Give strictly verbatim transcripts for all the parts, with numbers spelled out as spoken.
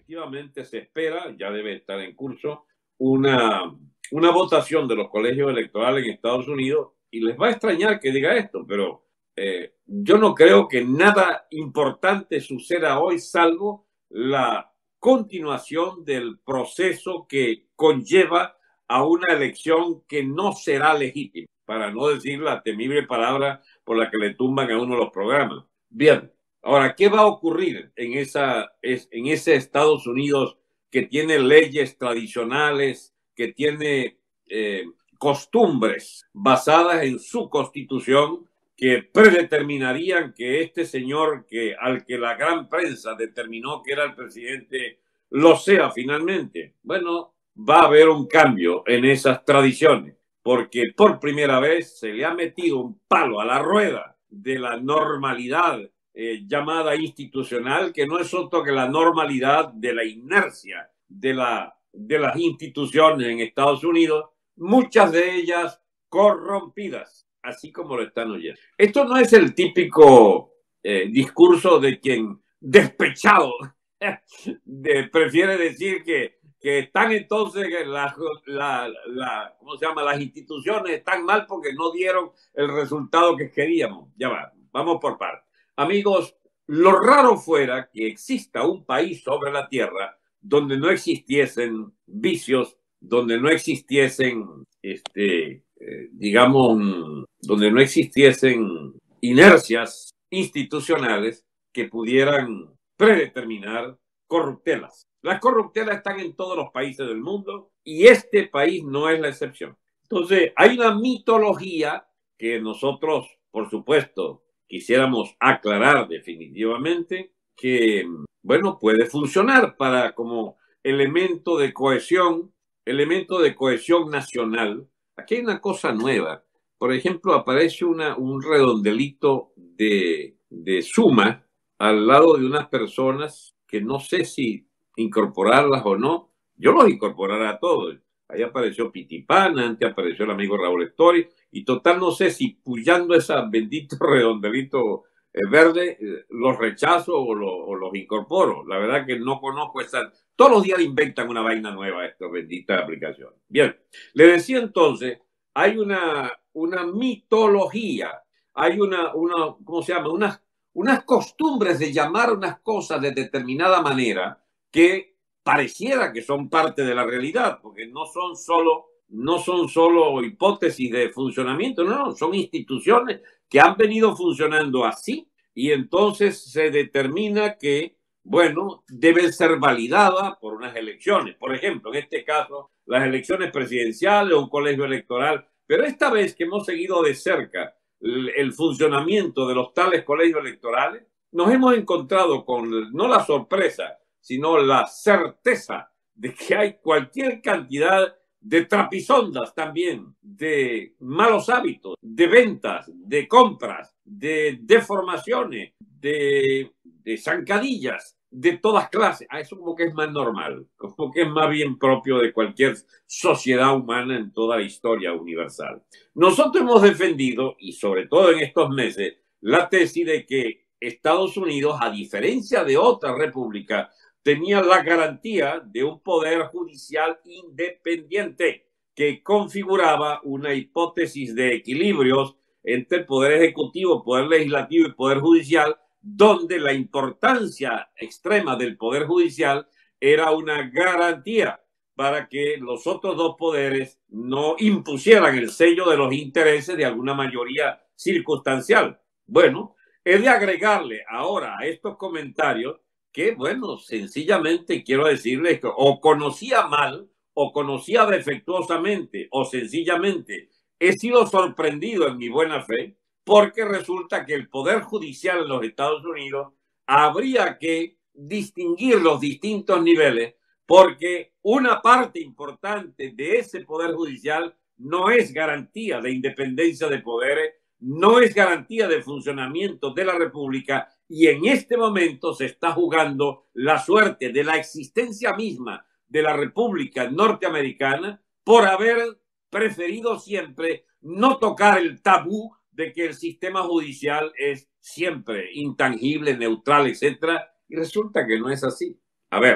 efectivamente se espera, ya debe estar en curso, una, una votación de los colegios electorales en Estados Unidos, y les va a extrañar que diga esto, pero eh, yo no creo que nada importante suceda hoy, salvo la continuación del proceso que conlleva a una elección que no será legítima, para no decir la temible palabra por la que le tumban a uno los programas. Bien, ahora, ¿qué va a ocurrir en, esa, en ese Estados Unidos que tiene leyes tradicionales, que tiene eh, costumbres basadas en su constitución, que predeterminarían que este señor que, al que la gran prensa determinó que era el presidente lo sea finalmente? Bueno, va a haber un cambio en esas tradiciones, porque por primera vez se le ha metido un palo a la rueda de la normalidad eh, llamada institucional, que no es otro que la normalidad de la inercia de, la, de las instituciones en Estados Unidos, muchas de ellas corrompidas, así como lo están oyendo. Esto no es el típico eh, discurso de quien despechado de, prefiere decir que, que están entonces la, la, la, ¿cómo se llama? Las instituciones están mal porque no dieron el resultado que queríamos. Ya va, vamos por partes. Amigos, lo raro fuera que exista un país sobre la tierra donde no existiesen vicios, donde no existiesen, este, eh, digamos, donde no existiesen inercias institucionales que pudieran predeterminar corruptelas. Las corruptelas están en todos los países del mundo y este país no es la excepción. Entonces, hay una mitología que nosotros, por supuesto, quisiéramos aclarar definitivamente, que, bueno, puede funcionar para como elemento de cohesión, elemento de cohesión nacional. Aquí hay una cosa nueva. Por ejemplo, aparece una, un redondelito de, de suma al lado de unas personas que no sé si incorporarlas o no. Yo los incorporaré a todos. Ahí apareció Pitipana, antes apareció el amigo Raúl Story, y total no sé si puyando esa bendito redondelito eh, verde, eh, los rechazo o, lo, o los incorporo. La verdad que no conozco esa. Todos los días inventan una vaina nueva esta bendita aplicación. Bien, le decía entonces, hay una, una mitología, hay una, una, ¿cómo se llama? Unas, unas costumbres de llamar unas cosas de determinada manera que pareciera que son parte de la realidad, porque no son solo, no son solo hipótesis de funcionamiento, no, no, son instituciones que han venido funcionando así y entonces se determina que, bueno, deben ser validadas por unas elecciones. Por ejemplo, en este caso, las elecciones presidenciales o un colegio electoral, pero esta vez que hemos seguido de cerca el, el funcionamiento de los tales colegios electorales, nos hemos encontrado con no la sorpresa, sino la certeza de que hay cualquier cantidad de trapisondas también, de malos hábitos, de ventas, de compras, de deformaciones, de, de zancadillas, de todas clases. Ah, eso como que es más normal, como que es más bien propio de cualquier sociedad humana en toda la historia universal. Nosotros hemos defendido, y sobre todo en estos meses, la tesis de que Estados Unidos, a diferencia de otras repúblicas, tenía la garantía de un poder judicial independiente que configuraba una hipótesis de equilibrios entre el poder ejecutivo, poder legislativo y poder judicial, donde la importancia extrema del poder judicial era una garantía para que los otros dos poderes no impusieran el sello de los intereses de alguna mayoría circunstancial. Bueno, he de agregarle ahora a estos comentarios que, bueno, sencillamente quiero decirles que o conocía mal, o conocía defectuosamente, o sencillamente he sido sorprendido en mi buena fe, porque resulta que el Poder Judicial en los Estados Unidos habría que distinguir los distintos niveles, porque una parte importante de ese Poder Judicial no es garantía de independencia de poderes, no es garantía de funcionamiento de la República, y en este momento se está jugando la suerte de la existencia misma de la República Norteamericana por haber preferido siempre no tocar el tabú de que el sistema judicial es siempre intangible, neutral, etcétera, y resulta que no es así. A ver,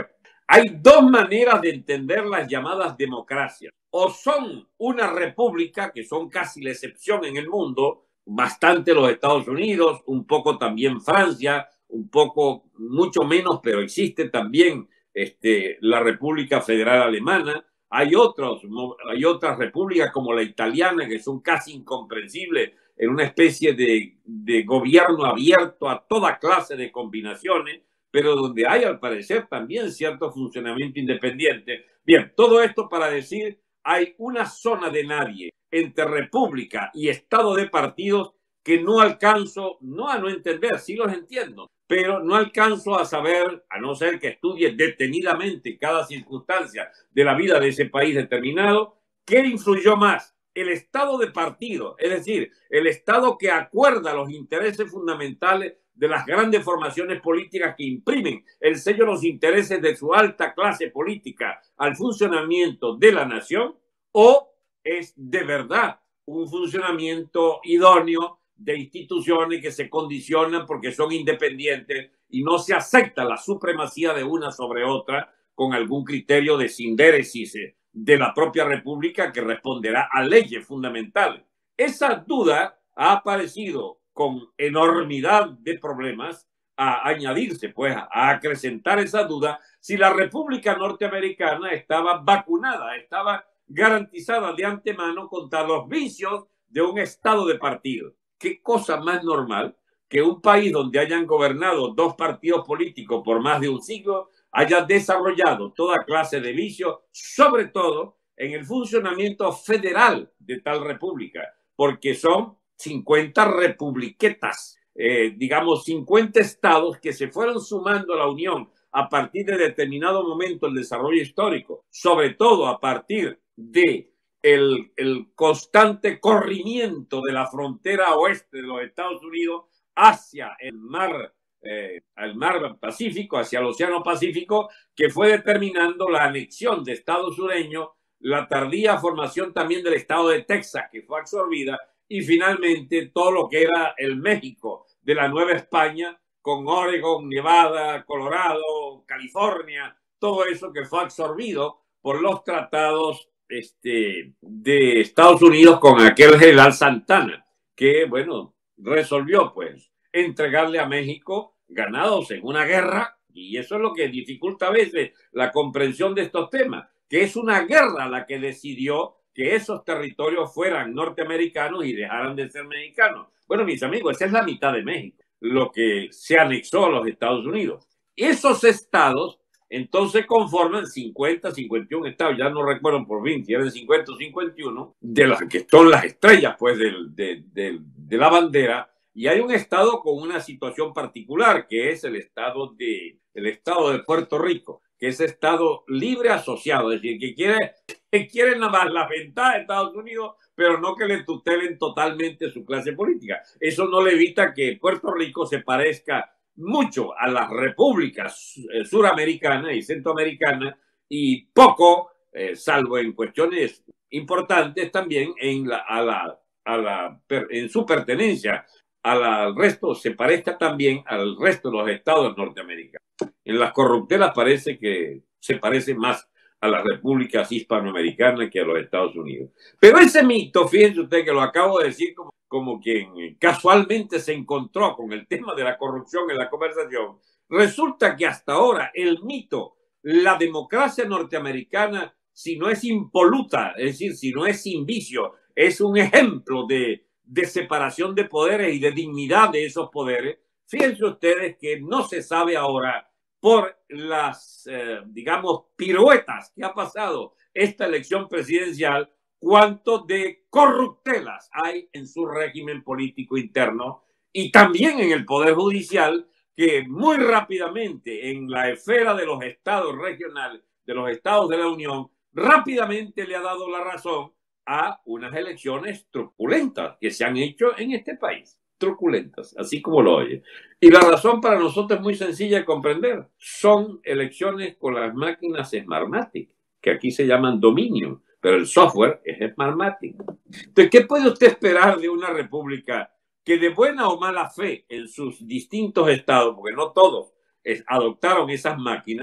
Hay dos maneras de entender las llamadas democracias. O son una república, que son casi la excepción en el mundo, bastante los Estados Unidos, un poco también Francia, un poco, mucho menos, pero existe también este, la República Federal Alemana. Hay, otros, hay otras repúblicas como la italiana que son casi incomprensibles en una especie de, de gobierno abierto a toda clase de combinaciones, pero donde hay al parecer también cierto funcionamiento independiente. Bien, todo esto para decir, hay una zona de nadie entre república y estado de partidos que no alcanzo, no a no entender, sí los entiendo, pero no alcanzo a saber, a no ser que estudie detenidamente cada circunstancia de la vida de ese país determinado, qué influyó más, el estado de partido, es decir, el estado que acuerda los intereses fundamentales de las grandes formaciones políticas que imprimen el sello de los intereses de su alta clase política al funcionamiento de la nación, o es de verdad un funcionamiento idóneo de instituciones que se condicionan porque son independientes y no se acepta la supremacía de una sobre otra con algún criterio de sindéresis de la propia república que responderá a leyes fundamentales. Esa duda ha aparecido con enormidad de problemas a añadirse, pues, a acrecentar esa duda si la República Norteamericana estaba vacunada, estaba garantizada de antemano contra los vicios de un estado de partido. ¿Qué cosa más normal que un país donde hayan gobernado dos partidos políticos por más de un siglo haya desarrollado toda clase de vicios, sobre todo en el funcionamiento federal de tal república, porque son cincuenta republiquetas, eh, digamos cincuenta estados que se fueron sumando a la Unión a partir de determinado momento del desarrollo histórico, sobre todo a partir de el, el constante corrimiento de la frontera oeste de los Estados Unidos hacia el mar, eh, el mar Pacífico, hacia el Océano Pacífico, que fue determinando la anexión de estados sureños, la tardía formación también del estado de Texas, que fue absorbida, y finalmente todo lo que era el México de la Nueva España, con Oregon, Nevada, Colorado, California, todo eso que fue absorbido por los tratados este, de Estados Unidos con aquel general Santana, que, bueno, resolvió, pues, entregarle a México ganados en una guerra, y eso es lo que dificulta a veces la comprensión de estos temas, que es una guerra la que decidió que esos territorios fueran norteamericanos y dejaran de ser mexicanos. Bueno, mis amigos, esa es la mitad de México, lo que se anexó a los Estados Unidos. Esos estados entonces conforman cincuenta, cincuenta y uno estados, ya no recuerdo por fin si eran cincuenta o cincuenta y uno, de las que son las estrellas pues del, de, de, de la bandera, y hay un estado con una situación particular, que es el estado de, el estado de Puerto Rico, que es estado libre asociado, es decir, que quiere, que quiere nada más las ventajas de Estados Unidos, pero no que le tutelen totalmente su clase política. Eso no le evita que Puerto Rico se parezca mucho a las repúblicas suramericanas y centroamericanas y poco, eh, salvo en cuestiones importantes también en, la, a la, a la, en su pertenencia a la, al resto, se parezca también al resto de los estados norteamericanos. En las corruptelas parece que se parece más a las repúblicas hispanoamericanas que a los Estados Unidos. Pero ese mito, fíjense usted que lo acabo de decir como, como quien casualmente se encontró con el tema de la corrupción en la conversación, resulta que hasta ahora el mito, la democracia norteamericana, si no es impoluta, es decir, si no es sin vicio, es un ejemplo de, de separación de poderes y de dignidad de esos poderes. Fíjense ustedes que no se sabe ahora por las, eh, digamos, piruetas que ha pasado esta elección presidencial, cuánto de corruptelas hay en su régimen político interno y también en el Poder Judicial, que muy rápidamente en la esfera de los estados regionales, de los estados de la Unión, rápidamente le ha dado la razón a unas elecciones truculentas que se han hecho en este país. Truculentas, así como lo oye. Y la razón para nosotros es muy sencilla de comprender. Son elecciones con las máquinas Smartmatic, que aquí se llaman Dominion, pero el software es Smartmatic. Entonces, ¿qué puede usted esperar de una república que de buena o mala fe en sus distintos estados, porque no todos es, adoptaron esas máquinas,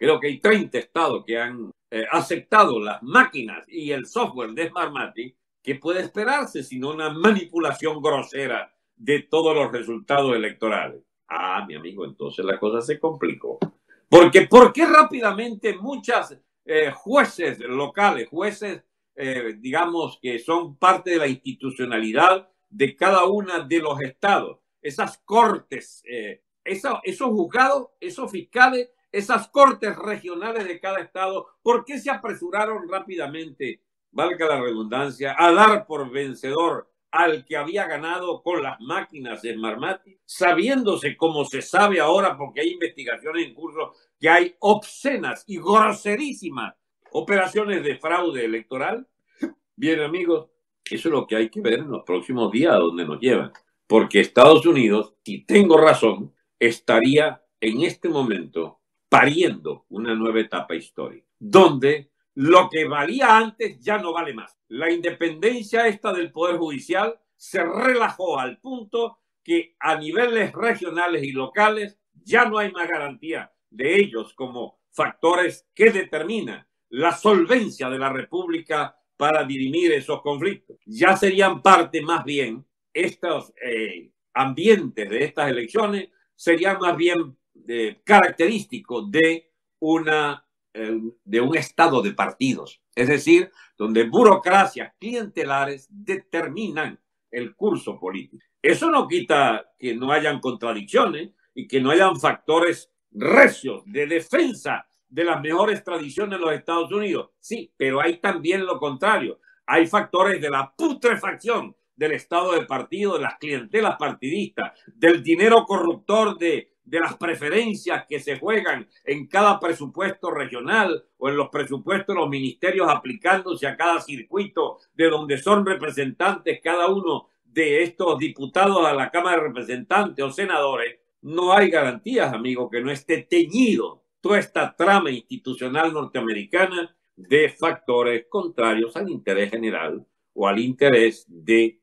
Creo que hay treinta estados que han eh, aceptado las máquinas y el software de Smartmatic. ¿Qué puede esperarse sino una manipulación grosera de todos los resultados electorales? Ah, mi amigo, entonces la cosa se complicó. Porque, ¿por qué rápidamente muchas eh, jueces locales, jueces, eh, digamos, que son parte de la institucionalidad de cada uno de los estados, esas cortes, eh, esa, esos juzgados, esos fiscales, esas cortes regionales de cada estado, ¿por qué se apresuraron rápidamente, valga la redundancia, a dar por vencedor al que había ganado con las máquinas de Smartmatic, sabiéndose como se sabe ahora, porque hay investigaciones en curso, que hay obscenas y groserísimas operaciones de fraude electoral? Bien, amigos, eso es lo que hay que ver en los próximos días a dónde nos llevan. Porque Estados Unidos, si tengo razón, estaría en este momento pariendo una nueva etapa histórica, donde lo que valía antes ya no vale más. La independencia esta del Poder Judicial se relajó al punto que a niveles regionales y locales ya no hay más garantía de ellos como factores que determinan la solvencia de la República para dirimir esos conflictos. Ya serían parte más bien, estos eh, ambientes de estas elecciones serían más bien eh, característicos de una de un estado de partidos, es decir, donde burocracias clientelares determinan el curso político. Eso no quita que no hayan contradicciones y que no hayan factores recios de defensa de las mejores tradiciones de los Estados Unidos. Sí, pero hay también lo contrario. Hay factores de la putrefacción del estado de partido, de las clientelas partidistas, del dinero corruptor de de las preferencias que se juegan en cada presupuesto regional o en los presupuestos de los ministerios aplicándose a cada circuito de donde son representantes cada uno de estos diputados a la Cámara de Representantes o senadores. No hay garantías, amigo, que no esté teñido toda esta trama institucional norteamericana de factores contrarios al interés general o al interés de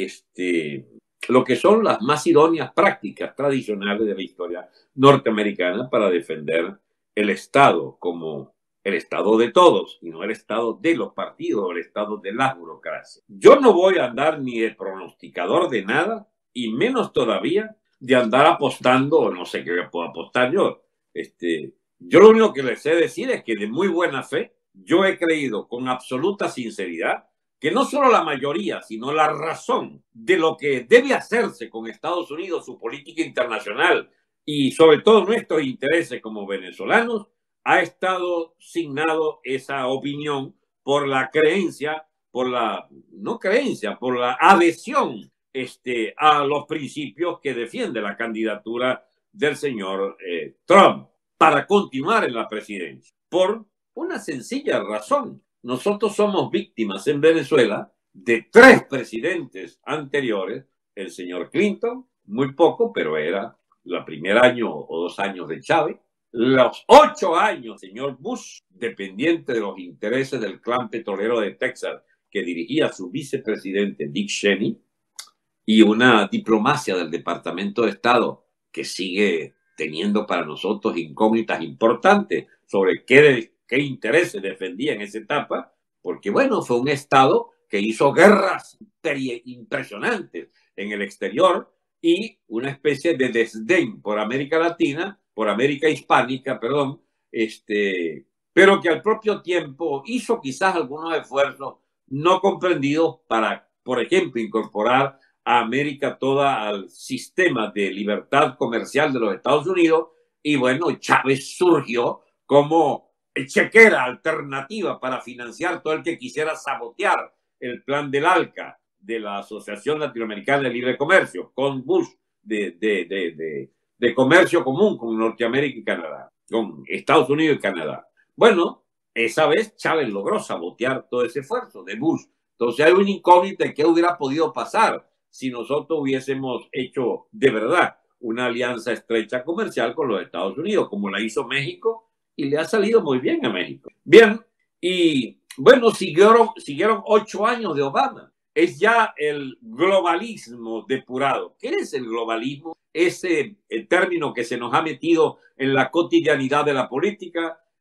este lo que son las más idóneas prácticas tradicionales de la historia norteamericana para defender el Estado como el Estado de todos y no el Estado de los partidos o el Estado de las burocracias. Yo no voy a andar ni de pronosticador de nada y menos todavía de andar apostando, o no sé qué puedo apostar yo. Este, yo lo único que les sé decir es que de muy buena fe yo he creído con absoluta sinceridad que no solo la mayoría, sino la razón de lo que debe hacerse con Estados Unidos, su política internacional y sobre todo nuestros intereses como venezolanos, ha estado signado esa opinión por la creencia, por la, no creencia, por la adhesión este, a los principios que defiende la candidatura del señor eh, Trump para continuar en la presidencia. Por una sencilla razón. Nosotros somos víctimas en Venezuela de tres presidentes anteriores, el señor Clinton, muy poco, pero era el primer año o dos años de Chávez, los ocho años, señor Bush, dependiente de los intereses del clan petrolero de Texas, que dirigía su vicepresidente Dick Cheney, y una diplomacia del Departamento de Estado que sigue teniendo para nosotros incógnitas importantes sobre qué qué intereses defendía en esa etapa, porque bueno, fue un Estado que hizo guerras impresionantes en el exterior y una especie de desdén por América Latina, por América Hispánica, perdón, este, pero que al propio tiempo hizo quizás algunos esfuerzos no comprendidos para, por ejemplo, incorporar a América toda al sistema de libertad comercial de los Estados Unidos, y bueno, Chávez surgió como chequera alternativa para financiar todo el que quisiera sabotear el plan del ALCA, de la Asociación Latinoamericana de Libre Comercio, con Bush, de, de, de, de, de comercio común con Norteamérica y Canadá, con Estados Unidos y Canadá. Bueno, esa vez Chávez logró sabotear todo ese esfuerzo de Bush. Entonces hay un incógnito de qué hubiera podido pasar si nosotros hubiésemos hecho de verdad una alianza estrecha comercial con los Estados Unidos, como la hizo México, y le ha salido muy bien a México. Bien, y bueno, siguieron, siguieron ocho años de Obama. Es ya el globalismo depurado. ¿Qué es el globalismo? Ese el término que se nos ha metido en la cotidianidad de la política,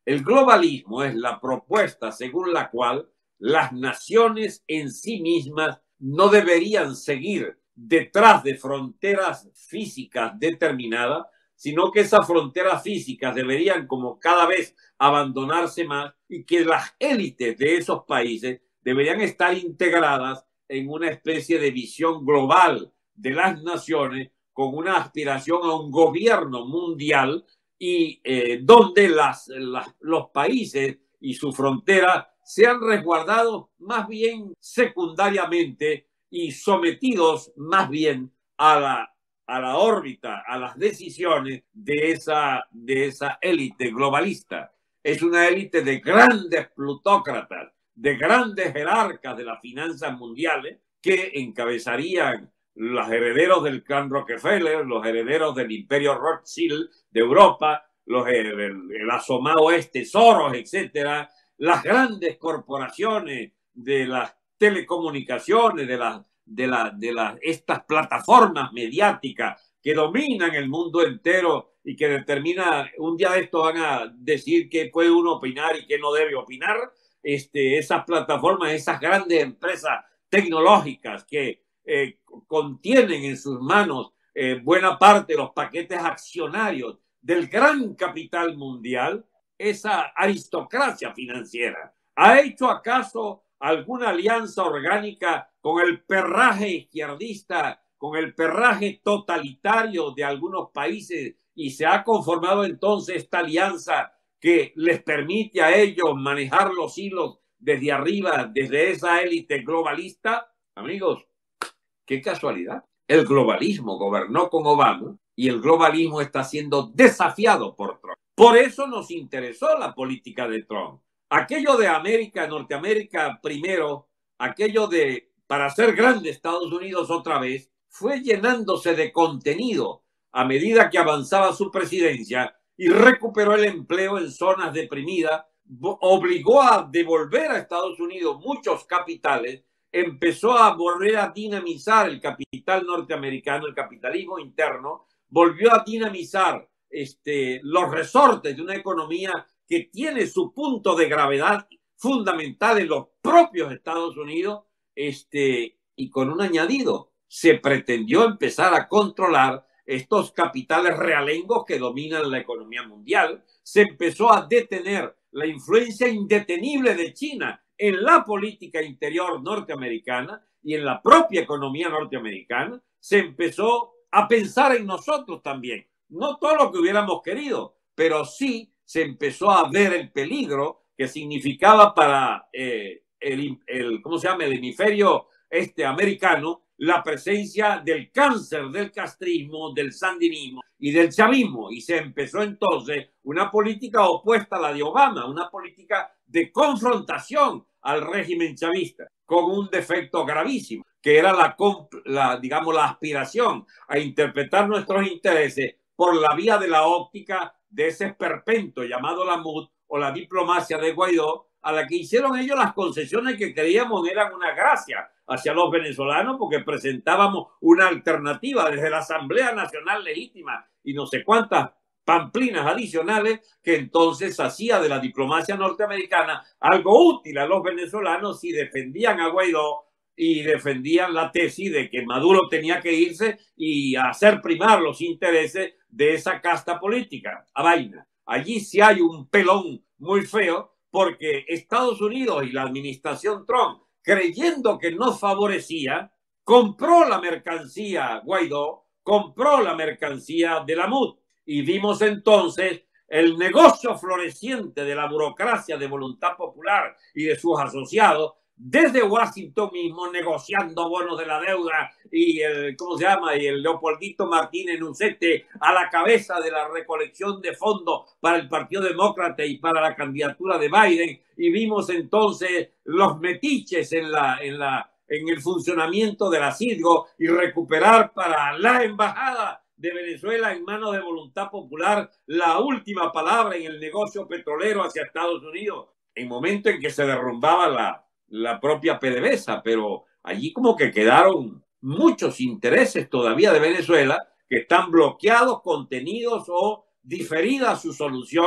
El globalismo es la propuesta según la cual las naciones en sí mismas no deberían seguir detrás de fronteras físicas determinadas, sino que esas fronteras físicas deberían como cada vez abandonarse más y que las élites de esos países deberían estar integradas en una especie de visión global de las naciones con una aspiración a un gobierno mundial y eh, donde las, las, los países y su frontera sean resguardados más bien secundariamente y sometidos más bien a la, a la órbita, a las decisiones de esa, de esa élite globalista. Es una élite de grandes plutócratas, de grandes jerarcas de las finanzas mundiales que encabezarían los herederos del clan Rockefeller, los herederos del imperio Rothschild de Europa, los, el, el asomado este Soros, etcétera, las grandes corporaciones de las telecomunicaciones, de, la, de, la, de la, estas plataformas mediáticas que dominan el mundo entero y que determinan, un día de esto van a decir qué puede uno opinar y qué no debe opinar, este, esas plataformas, esas grandes empresas tecnológicas que eh, contienen en sus manos eh, buena parte de los paquetes accionarios del gran capital mundial, esa aristocracia financiera. ¿Ha hecho acaso alguna alianza orgánica con el perraje izquierdista, con el perraje totalitario de algunos países y se ha conformado entonces esta alianza que les permite a ellos manejar los hilos desde arriba, desde esa élite globalista? Amigos, qué casualidad. El globalismo gobernó con Obama y el globalismo está siendo desafiado por Trump. Por eso nos interesó la política de Trump. Aquello de América, Norteamérica primero, aquello de para ser grande Estados Unidos otra vez, fue llenándose de contenido a medida que avanzaba su presidencia y recuperó el empleo en zonas deprimidas, obligó a devolver a Estados Unidos muchos capitales, empezó a volver a dinamizar el capital norteamericano, el capitalismo interno, volvió a dinamizar este, los resortes de una economía que tiene su punto de gravedad fundamental en los propios Estados Unidos, este, y con un añadido, se pretendió empezar a controlar estos capitales realengos que dominan la economía mundial, se empezó a detener la influencia indetenible de China en la política interior norteamericana y en la propia economía norteamericana, se empezó a pensar en nosotros también. No todo lo que hubiéramos querido, pero sí se empezó a ver el peligro que significaba para eh, el, el, ¿cómo se llama? El hemisferio este americano, la presencia del cáncer del castrismo, del sandinismo y del chavismo. Y se empezó entonces una política opuesta a la de Obama, una política de confrontación al régimen chavista, con un defecto gravísimo, que era la, la, digamos, la aspiración a interpretar nuestros intereses por la vía de la óptica de ese esperpento llamado la M U D o la diplomacia de Guaidó, a la que hicieron ellos las concesiones que creíamos eran una gracia hacia los venezolanos, porque presentábamos una alternativa desde la Asamblea Nacional Legítima y no sé cuántas pamplinas adicionales, que entonces hacía de la diplomacia norteamericana algo útil a los venezolanos si defendían a Guaidó y defendían la tesis de que Maduro tenía que irse y hacer primar los intereses de esa casta política. A vaina. Allí sí hay un pelón muy feo, porque Estados Unidos y la administración Trump, creyendo que nos favorecía, compró la mercancía Guaidó, compró la mercancía de la M U D. Y vimos entonces el negocio floreciente de la burocracia de Voluntad Popular y de sus asociados, desde Washington mismo, negociando bonos de la deuda y el, ¿cómo se llama? Y el Leopoldito Martínez Nucete a la cabeza de la recolección de fondos para el Partido Demócrata y para la candidatura de Biden. Y vimos entonces los metiches en la, en la, en el funcionamiento de la Citgo y recuperar para la embajada de Venezuela en manos de Voluntad Popular la última palabra en el negocio petrolero hacia Estados Unidos, en momento en que se derrumbaba la la propia PDVSA, pero allí como que quedaron muchos intereses todavía de Venezuela que están bloqueados, contenidos o diferida su solución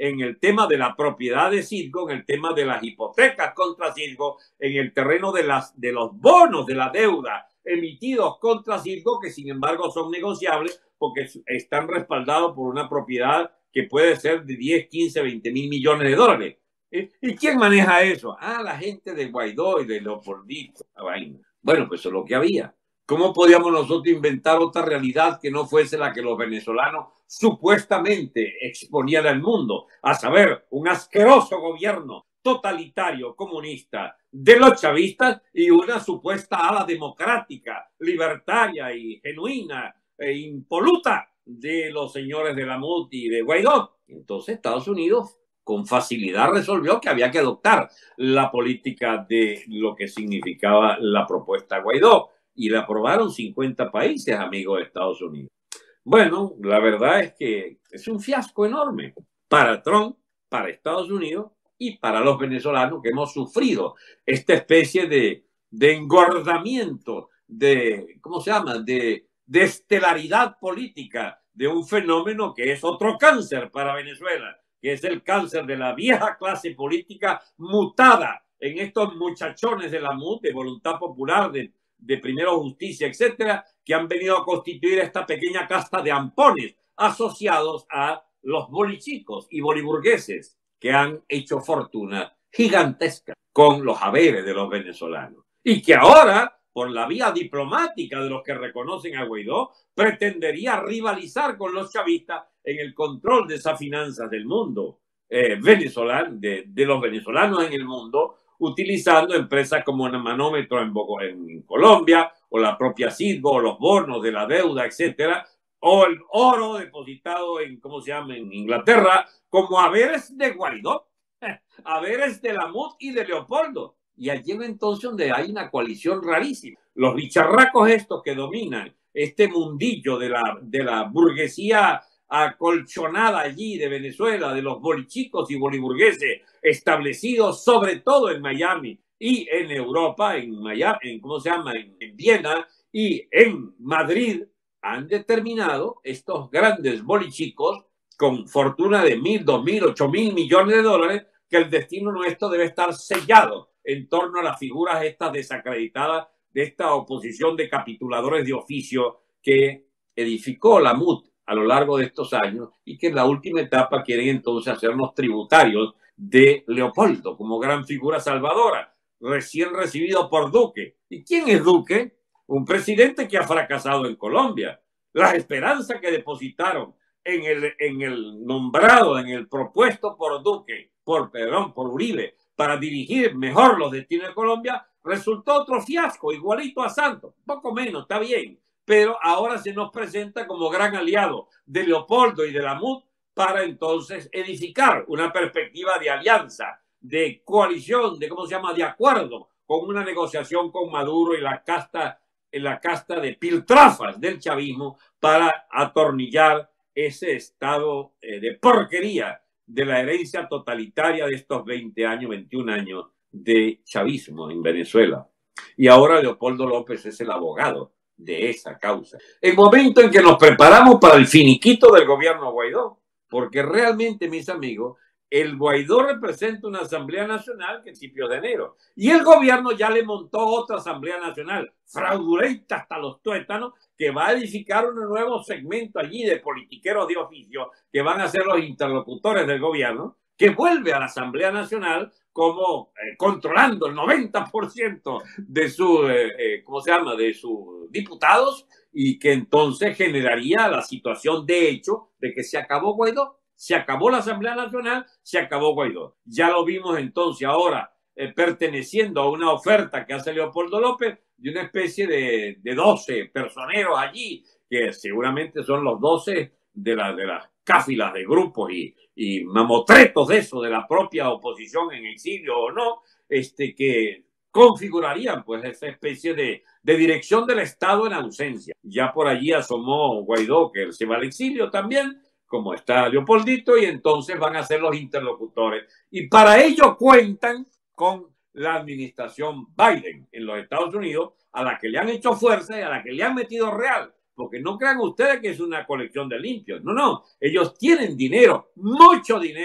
en el tema de la propiedad de Citgo, en el tema de las hipotecas contra Citgo, en el terreno de, las, de los bonos de la deuda emitidos contra Citgo, que sin embargo son negociables porque están respaldados por una propiedad que puede ser de diez, quince, veinte mil millones de dólares. ¿Y quién maneja eso? Ah, la gente de Guaidó y de Leopoldito. Bueno, pues eso es lo que había. ¿Cómo podíamos nosotros inventar otra realidad que no fuese la que los venezolanos supuestamente exponían al mundo? A saber, un asqueroso gobierno totalitario, comunista, de los chavistas y una supuesta ala democrática, libertaria y genuina e impoluta de los señores de la M U T y de Guaidó. Entonces Estados Unidos con facilidad resolvió que había que adoptar la política de lo que significaba la propuesta Guaidó y la aprobaron cincuenta países, amigos de Estados Unidos. Bueno, la verdad es que es un fiasco enorme para Trump, para Estados Unidos y para los venezolanos que hemos sufrido esta especie de, de engordamiento, de, ¿cómo se llama?, de, de estelaridad política de un fenómeno que es otro cáncer para Venezuela, que es el cáncer de la vieja clase política mutada en estos muchachones de la M U T, de Voluntad Popular, de, de Primero Justicia, etcétera, que han venido a constituir esta pequeña casta de ampones asociados a los bolichicos y boliburgueses que han hecho fortuna gigantesca con los haberes de los venezolanos. Y que ahora, por la vía diplomática de los que reconocen a Guaidó, pretendería rivalizar con los chavistas en el control de esas finanzas del mundo eh, venezolano, de, de los venezolanos en el mundo, utilizando empresas como Manómetro en, en Colombia, o la propia Citgo, o los bonos de la deuda, etcétera, o el oro depositado en, ¿cómo se llama?, en Inglaterra, como haberes de Guaidó, haberes de la M U T y de Leopoldo. Y allí es entonces donde hay una coalición rarísima. Los bicharracos estos que dominan este mundillo de la, de la burguesía acolchonada allí de Venezuela, de los bolichicos y boliburgueses establecidos sobre todo en Miami y en Europa, en Miami, en, ¿cómo se llama?, en, en Viena y en Madrid, han determinado estos grandes bolichicos con fortuna de mil, dos mil, ocho mil millones de dólares que el destino nuestro debe estar sellado en torno a las figuras estas desacreditadas de esta oposición de capituladores de oficio que edificó la M U T a lo largo de estos años y que en la última etapa quieren entonces hacernos tributarios de Leopoldo como gran figura salvadora, recién recibido por Duque. ¿Y quién es Duque? Un presidente que ha fracasado en Colombia. Las esperanzas que depositaron en el, en el nombrado, en el propuesto por Duque, por, perdón, por Uribe, para dirigir mejor los destinos de Colombia, resultó otro fiasco, igualito a Santos, poco menos, está bien, pero ahora se nos presenta como gran aliado de Leopoldo y de la M U T para entonces edificar una perspectiva de alianza, de coalición, de cómo se llama, de acuerdo con una negociación con Maduro y la casta, la casta de piltrafas del chavismo para atornillar ese estado eh, de porquería de la herencia totalitaria de estos veinte años, veintiún años de chavismo en Venezuela. Y ahora Leopoldo López es el abogado de esa causa. El momento en que nos preparamos para el finiquito del gobierno Guaidó, porque realmente, mis amigos, el Guaidó representa una Asamblea Nacional que es principios de enero. Y el gobierno ya le montó otra Asamblea Nacional, fraudulenta hasta los tuétanos, que va a edificar un nuevo segmento allí de politiqueros de oficio que van a ser los interlocutores del gobierno, que vuelve a la Asamblea Nacional como eh, controlando el noventa por ciento de sus, eh, eh, ¿cómo se llama?, de sus diputados, y que entonces generaría la situación de hecho de que se acabó Guaidó. Se acabó la Asamblea Nacional, se acabó Guaidó. Ya lo vimos entonces ahora eh, perteneciendo a una oferta que hace Leopoldo López de una especie de, de doce personeros allí, que seguramente son los doce de, la, de las cáfilas de grupos y, y mamotretos de eso, de la propia oposición en exilio o no, este, que configurarían pues esa especie de, de dirección del Estado en ausencia. Ya por allí asomó Guaidó, que se va al exilio también, como está Leopoldito, y entonces van a ser los interlocutores. Y para ello cuentan con la administración Biden en los Estados Unidos, a la que le han hecho fuerza y a la que le han metido real. Porque no crean ustedes que es una colección de limpios. No, no. Ellos tienen dinero, mucho dinero.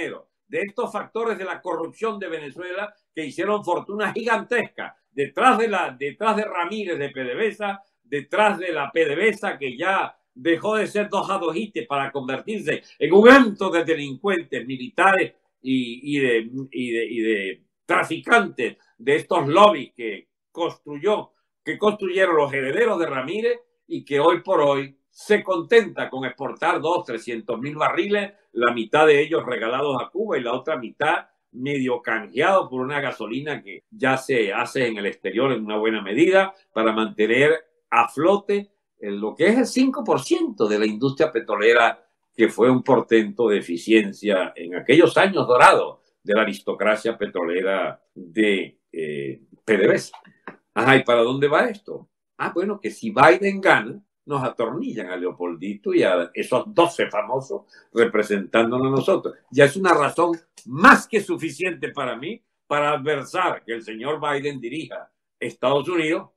de estos factores de la corrupción de Venezuela que hicieron fortunas gigantescas. Detrás de, la, detrás de Ramírez de PDVSA, detrás de la PDVSA que ya dejó de ser dos adojites para convertirse en un antro de delincuentes militares y, y, de, y, de, y de traficantes de estos lobbies que construyó, que construyeron los herederos de Ramírez y que hoy por hoy se contenta con exportar dos, trescientos mil barriles, la mitad de ellos regalados a Cuba y la otra mitad medio canjeado por una gasolina que ya se hace en el exterior en una buena medida para mantener a flote lo que es el cinco por ciento de la industria petrolera, que fue un portento de eficiencia en aquellos años dorados de la aristocracia petrolera de eh, PDVSA. Ajá, ¿y para dónde va esto? Ah, bueno, que si Biden gana, nos atornillan a Leopoldito y a esos doce famosos representándonos a nosotros. Ya es una razón más que suficiente para mí para adversar que el señor Biden dirija Estados Unidos,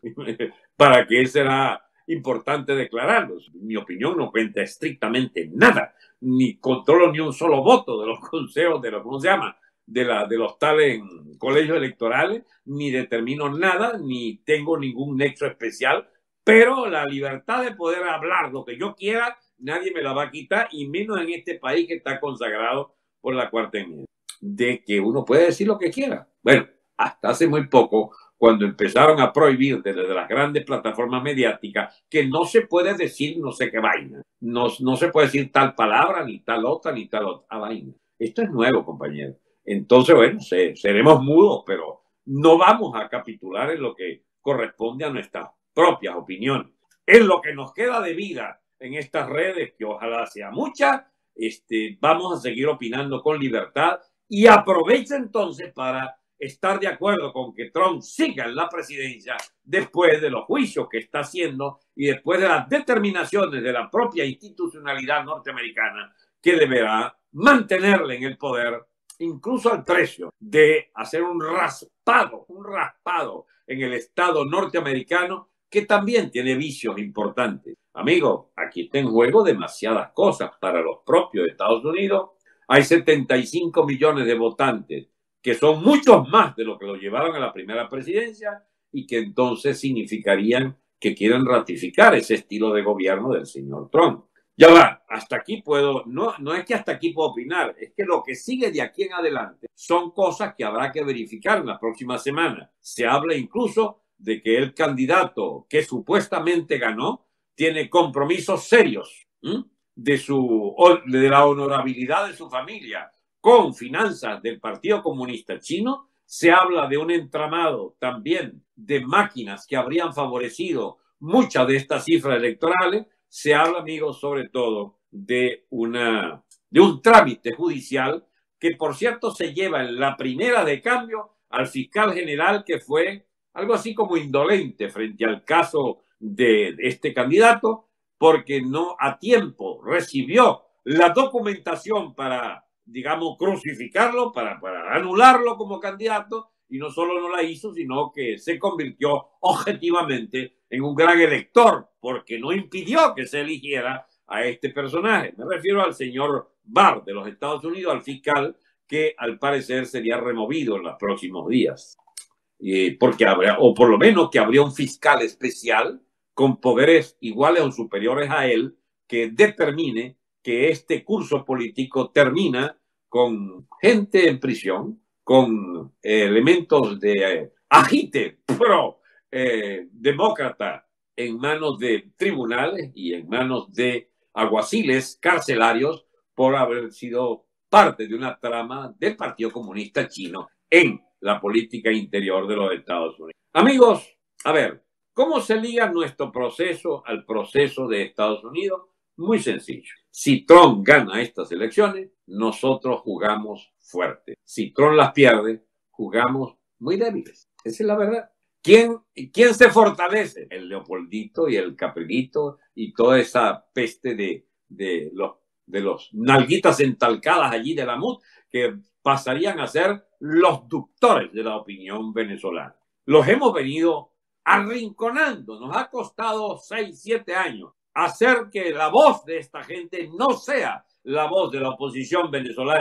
para que será importante declararlo. Mi opinión no cuenta estrictamente nada, ni controlo ni un solo voto de los consejos de los, ¿cómo se llama? De, la, de los tales colegios electorales, ni determino nada, ni tengo ningún nexo especial, pero la libertad de poder hablar lo que yo quiera, nadie me la va a quitar, y menos en este país que está consagrado por la cuarta enmienda, de que uno puede decir lo que quiera. Bueno, hasta hace muy poco, cuando empezaron a prohibir desde las grandes plataformas mediáticas que no se puede decir no sé qué vaina, no, no se puede decir tal palabra, ni tal otra, ni tal otra vaina. Esto es nuevo, compañero. Entonces, bueno, se, seremos mudos, pero no vamos a capitular en lo que corresponde a nuestras propias opiniones. En lo que nos queda de vida en estas redes, que ojalá sea mucha, este, vamos a seguir opinando con libertad y aprovecho entonces para estar de acuerdo con que Trump siga en la presidencia después de los juicios que está haciendo y después de las determinaciones de la propia institucionalidad norteamericana que deberá mantenerle en el poder, incluso al precio de hacer un raspado, un raspado en el Estado norteamericano que también tiene vicios importantes. Amigo, aquí está en juego demasiadas cosas para los propios Estados Unidos. Hay setenta y cinco millones de votantes que son muchos más de lo que lo llevaron a la primera presidencia y que entonces significarían que quieren ratificar ese estilo de gobierno del señor Trump. Ya va, hasta aquí puedo, no, no es que hasta aquí puedo opinar, es que lo que sigue de aquí en adelante son cosas que habrá que verificar en las próximas semanas. Se habla incluso de que el candidato que supuestamente ganó tiene compromisos serios ¿m? de su de la honorabilidad de su familia con finanzas del Partido Comunista Chino. Se habla de un entramado también de máquinas que habrían favorecido muchas de estas cifras electorales. Se habla, amigos, sobre todo de, una, de un trámite judicial que, por cierto, se lleva en la primera de cambio al fiscal general, que fue algo así como indolente frente al caso de este candidato, porque no a tiempo recibió la documentación para, digamos, crucificarlo, para, para anularlo como candidato, y no solo no la hizo, sino que se convirtió objetivamente en un gran elector, porque no impidió que se eligiera a este personaje. Me refiero al señor Barr de los Estados Unidos, al fiscal, que al parecer sería removido en los próximos días. Eh, porque habría, o por lo menos que habría un fiscal especial con poderes iguales o superiores a él, que determine que este curso político termina con gente en prisión, con eh, elementos de eh, agite pro eh, demócrata en manos de tribunales y en manos de alguaciles carcelarios por haber sido parte de una trama del Partido Comunista Chino en la política interior de los Estados Unidos. Amigos, a ver, ¿cómo se liga nuestro proceso al proceso de Estados Unidos? Muy sencillo. Si Trump gana estas elecciones, nosotros jugamos fuerte. Si Trump las pierde, jugamos muy débiles. Esa es la verdad. ¿Quién, quién se fortalece? El Leopoldito y el Caprilito y toda esa peste de, de, los, de los nalguitas entalcadas allí de la M U D que pasarían a ser los ductores de la opinión venezolana. Los hemos venido arrinconando. Nos ha costado seis, siete años hacer que la voz de esta gente no sea la voz de la oposición venezolana.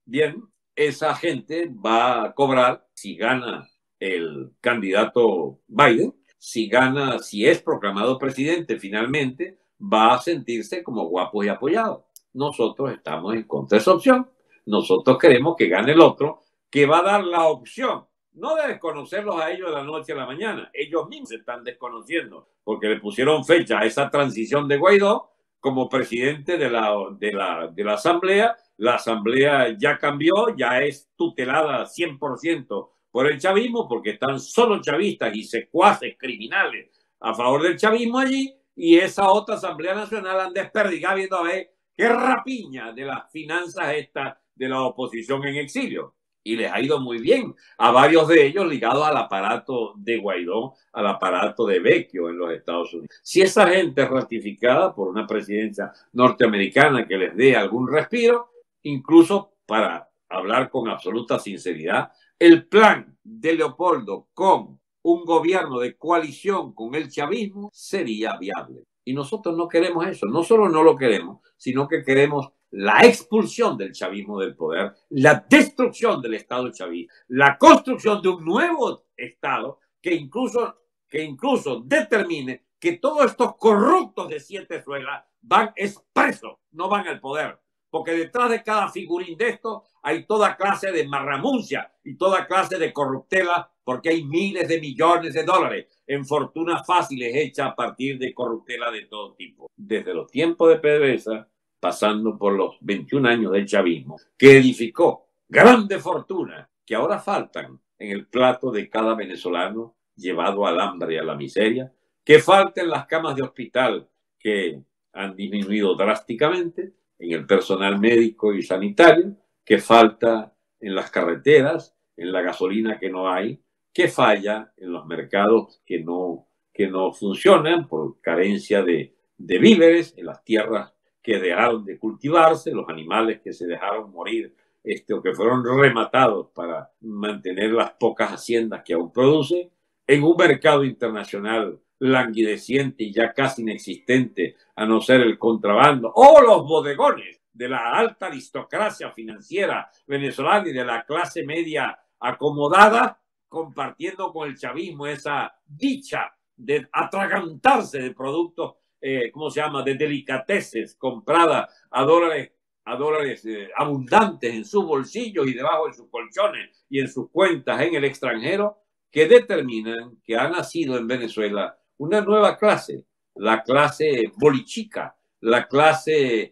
bien, esa gente va a cobrar, si gana el candidato Biden, si gana, si es proclamado presidente finalmente, va a sentirse como guapo y apoyado. Nosotros estamos en contra de esa opción. Nosotros queremos que gane el otro, que va a dar la opción, no de desconocerlos a ellos de la noche a la mañana. Ellos mismos se están desconociendo porque le pusieron fecha a esa transición de Guaidó como presidente de la, de la, de la Asamblea. La Asamblea ya cambió, ya es tutelada cien por ciento por el chavismo, porque están solo chavistas y secuaces criminales a favor del chavismo allí, y esa otra Asamblea Nacional han desperdigado viendo a ver qué rapiña de las finanzas esta de la oposición en exilio. Y les ha ido muy bien a varios de ellos ligados al aparato de Guaidó, al aparato de Vecchio en los Estados Unidos. Si esa gente es ratificada por una presidencia norteamericana que les dé algún respiro, incluso para hablar con absoluta sinceridad, el plan de Leopoldo con un gobierno de coalición con el chavismo sería viable. Y nosotros no queremos eso. No solo no lo queremos, sino que queremos la expulsión del chavismo del poder, la destrucción del Estado chavista, la construcción de un nuevo Estado que incluso, que incluso determine que todos estos corruptos de siete suelas van expresos, no van al poder. Porque detrás de cada figurín de esto hay toda clase de marramuncia y toda clase de corruptela, porque hay miles de millones de dólares en fortunas fáciles hechas a partir de corruptela de todo tipo. Desde los tiempos de PDVSA, pasando por los veintiún años del chavismo, que edificó grandes fortunas que ahora faltan en el plato de cada venezolano llevado al hambre y a la miseria, que falten las camas de hospital que han disminuido drásticamente, en el personal médico y sanitario, que falta en las carreteras, en la gasolina que no hay, que falla en los mercados que no, que no funcionan por carencia de, de víveres, en las tierras que dejaron de cultivarse, los animales que se dejaron morir este, o que fueron rematados para mantener las pocas haciendas que aún producen, en un mercado internacional languideciente y ya casi inexistente, a no ser el contrabando, o los bodegones de la alta aristocracia financiera venezolana y de la clase media acomodada, compartiendo con el chavismo esa dicha de atragantarse de productos, eh, ¿cómo se llama?, de delicateces compradas a dólares, a dólares eh, abundantes en sus bolsillos y debajo de sus colchones y en sus cuentas en el extranjero, que determinan que ha nacido en Venezuela una nueva clase, la clase bolichica, la clase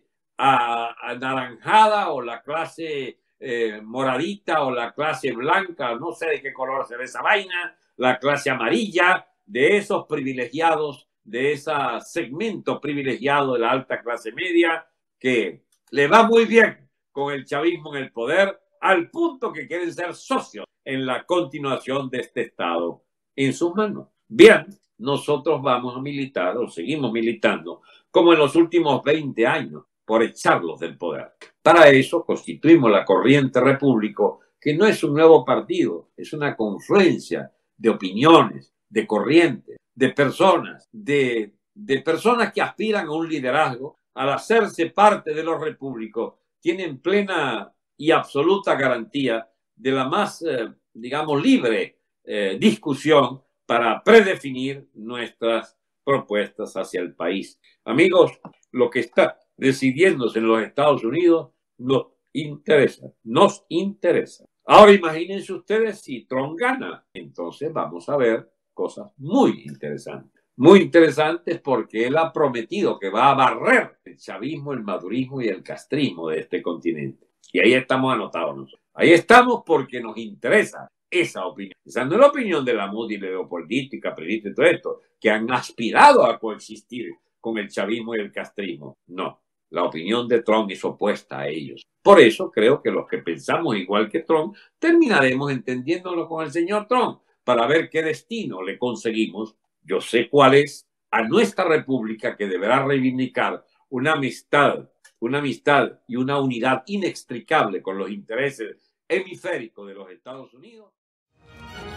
a, anaranjada o la clase eh, moradita o la clase blanca, no sé de qué color se ve esa vaina, la clase amarilla, de esos privilegiados, de ese segmento privilegiado de la alta clase media que le va muy bien con el chavismo en el poder, al punto que quieren ser socios en la continuación de este Estado en sus manos. Bien, nosotros vamos a militar o seguimos militando como en los últimos veinte años por echarlos del poder. Para eso constituimos la Corriente Repúblico, que no es un nuevo partido, es una confluencia de opiniones, de corrientes, de personas, de, de personas que aspiran a un liderazgo. Al hacerse parte de los repúblicos, tienen plena y absoluta garantía de la más, eh, digamos, libre eh, discusión para predefinir nuestras propuestas hacia el país. Amigos, lo que está decidiéndose en los Estados Unidos nos interesa, nos interesa. Ahora imagínense ustedes si Trump gana, entonces vamos a ver cosas muy interesantes. Muy interesantes porque él ha prometido que va a barrer el chavismo, el madurismo y el castrismo de este continente. Y ahí estamos anotados nosotros. Ahí estamos porque nos interesa esa opinión. Esa no es la opinión de la Moody, Leopoldito y Caprerito y todo esto, que han aspirado a coexistir con el chavismo y el castrismo. No, la opinión de Trump es opuesta a ellos. Por eso creo que los que pensamos igual que Trump terminaremos entendiéndolo con el señor Trump para ver qué destino le conseguimos. Yo sé cuál es a nuestra república, que deberá reivindicar una amistad, una amistad y una unidad inextricable con los intereses hemisféricos de los Estados Unidos.